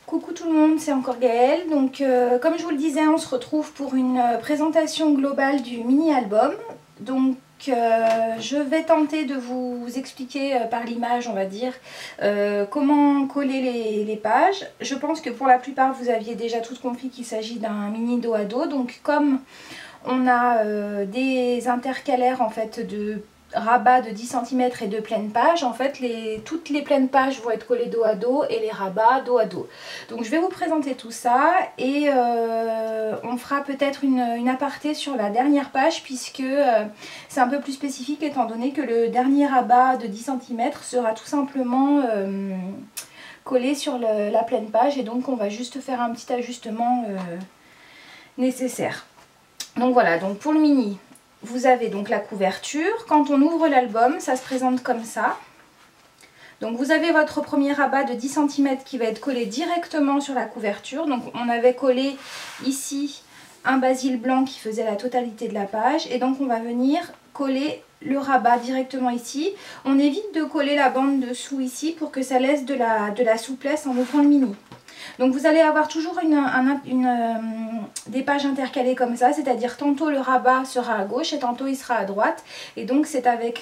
Coucou tout le monde, c'est encore Gaëlle. Donc comme je vous le disais, on se retrouve pour une présentation globale du mini-album. Donc je vais tenter de vous expliquer par l'image, on va dire, comment coller les pages. Je pense que pour la plupart, vous aviez déjà tout compris qu'il s'agit d'un mini dos à dos. Donc comme on a des intercalaires en fait de rabat de 10 cm et de pleine page, en fait toutes les pleines pages vont être collées dos à dos et les rabats dos à dos. Donc je vais vous présenter tout ça et on fera peut-être une aparté sur la dernière page puisque c'est un peu plus spécifique étant donné que le dernier rabat de 10 cm sera tout simplement collé sur la pleine page et donc on va juste faire un petit ajustement nécessaire. Donc voilà, donc pour le mini, vous avez donc la couverture. Quand on ouvre l'album, ça se présente comme ça. Donc vous avez votre premier rabat de 10 cm qui va être collé directement sur la couverture. Donc on avait collé ici un basil blanc qui faisait la totalité de la page. Et donc on va venir coller le rabat directement ici. On évite de coller la bande dessous ici pour que ça laisse de la souplesse en ouvrant le mini. Donc vous allez avoir toujours des pages intercalées comme ça, c'est-à-dire tantôt le rabat sera à gauche et tantôt il sera à droite. Et donc c'est avec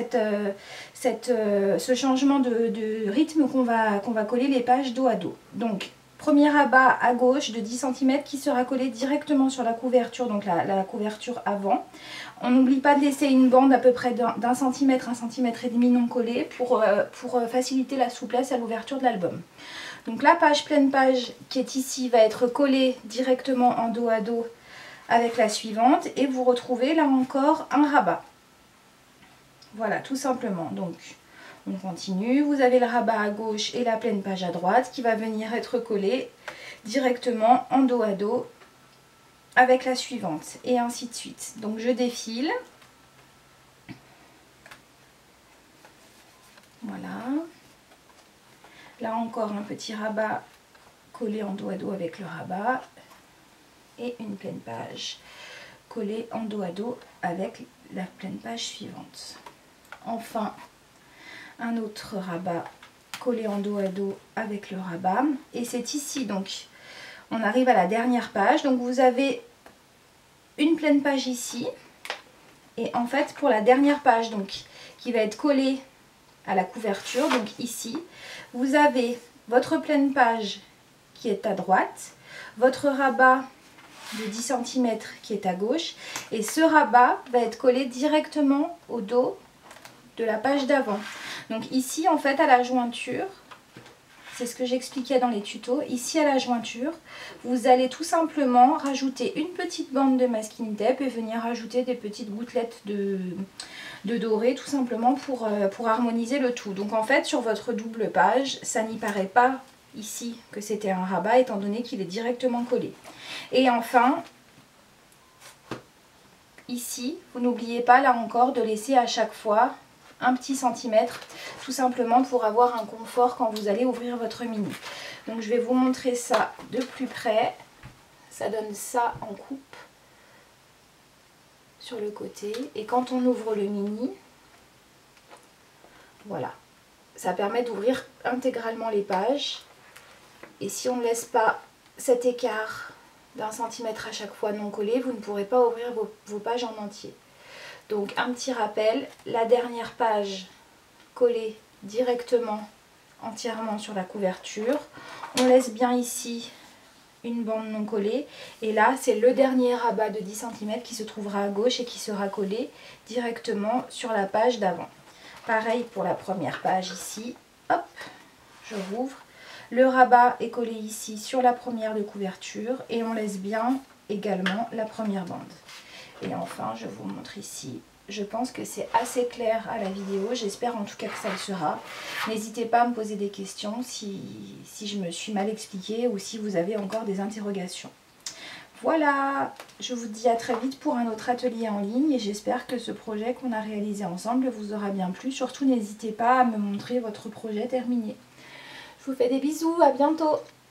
ce changement de rythme qu'on va coller les pages dos à dos. Donc premier rabat à gauche de 10 cm qui sera collé directement sur la couverture, donc la couverture avant. On n'oublie pas de laisser une bande à peu près d'un centimètre, 1,5 cm non collée pour faciliter la souplesse à l'ouverture de l'album. Donc la page pleine page qui est ici va être collée directement en dos à dos avec la suivante et vous retrouvez là encore un rabat. Voilà, tout simplement. Donc on continue, vous avez le rabat à gauche et la pleine page à droite qui va venir être collé directement en dos à dos avec la suivante et ainsi de suite. Donc je défile. Voilà. Là encore un petit rabat collé en dos à dos avec le rabat et une pleine page collée en dos à dos avec la pleine page suivante. Enfin un autre rabat collé en dos à dos avec le rabat et c'est ici donc on arrive à la dernière page. Donc vous avez une pleine page ici et en fait pour la dernière page donc qui va être collée à la couverture, donc ici vous avez votre pleine page qui est à droite, votre rabat de 10 cm qui est à gauche et ce rabat va être collé directement au dos de la page d'avant. Donc ici en fait à la jointure, c'est ce que j'expliquais dans les tutos, ici à la jointure vous allez tout simplement rajouter une petite bande de masking tape et venir rajouter des petites gouttelettes de doré tout simplement pour harmoniser le tout. Donc en fait sur votre double page ça n'y paraît pas ici que c'était un rabat étant donné qu'il est directement collé. Et enfin ici vous n'oubliez pas là encore de laisser à chaque fois un petit centimètre tout simplement pour avoir un confort quand vous allez ouvrir votre mini. Donc je vais vous montrer ça de plus près. Ça donne ça en coupe sur le côté et quand on ouvre le mini, voilà, ça permet d'ouvrir intégralement les pages et si on ne laisse pas cet écart d'1 centimètre à chaque fois non collé, vous ne pourrez pas ouvrir vos pages en entier. Donc un petit rappel, la dernière page collée directement entièrement sur la couverture, on laisse bien ici une bande non collée et là c'est le dernier rabat de 10 cm qui se trouvera à gauche et qui sera collé directement sur la page d'avant. Pareil pour la première page ici, hop, je rouvre, le rabat est collé ici sur la première de couverture et on laisse bien également la première bande. Et enfin je vous montre ici, je pense que c'est assez clair à la vidéo, j'espère en tout cas que ça le sera. N'hésitez pas à me poser des questions si je me suis mal expliquée ou si vous avez encore des interrogations. Voilà, je vous dis à très vite pour un autre atelier en ligne et j'espère que ce projet qu'on a réalisé ensemble vous aura bien plu. Surtout n'hésitez pas à me montrer votre projet terminé. Je vous fais des bisous, à bientôt!